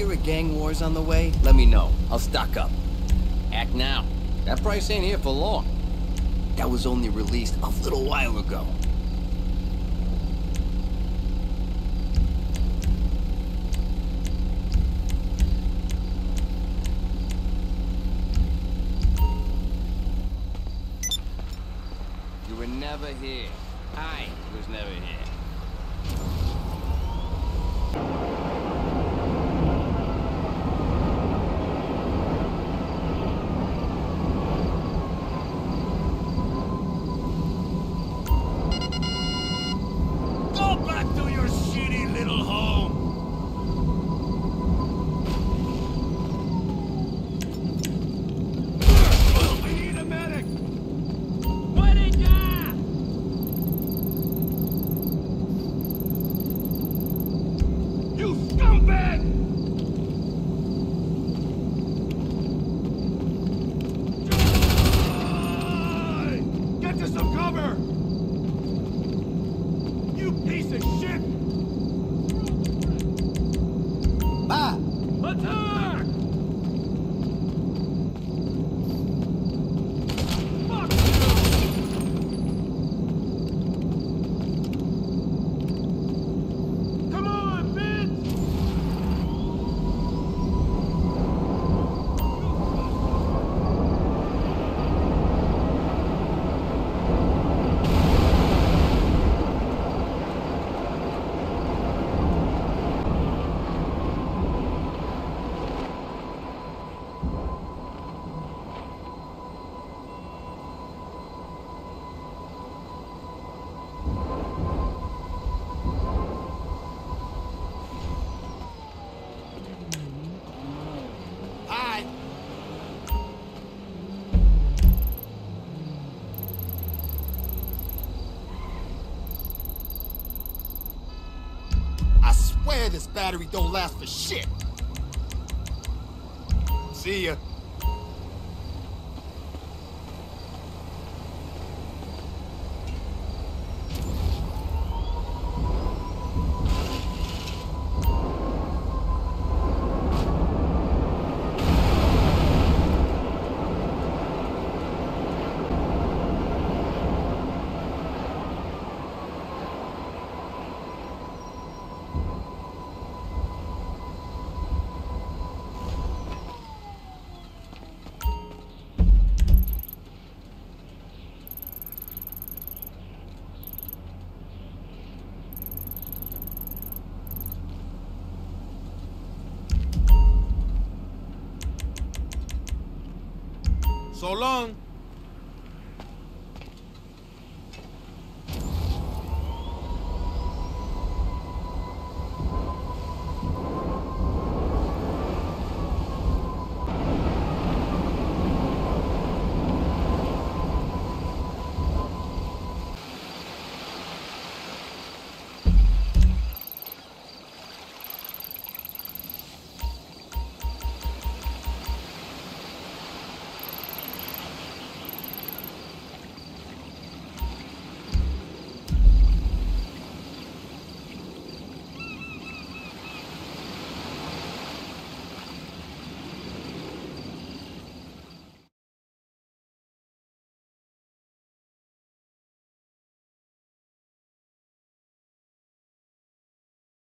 hear a gang war's on the way, let me know. I'll stock up. Act now. That price ain't here for long. That was only released a little while ago. You were never here. I was never here. This battery don't last for shit. See ya. So long.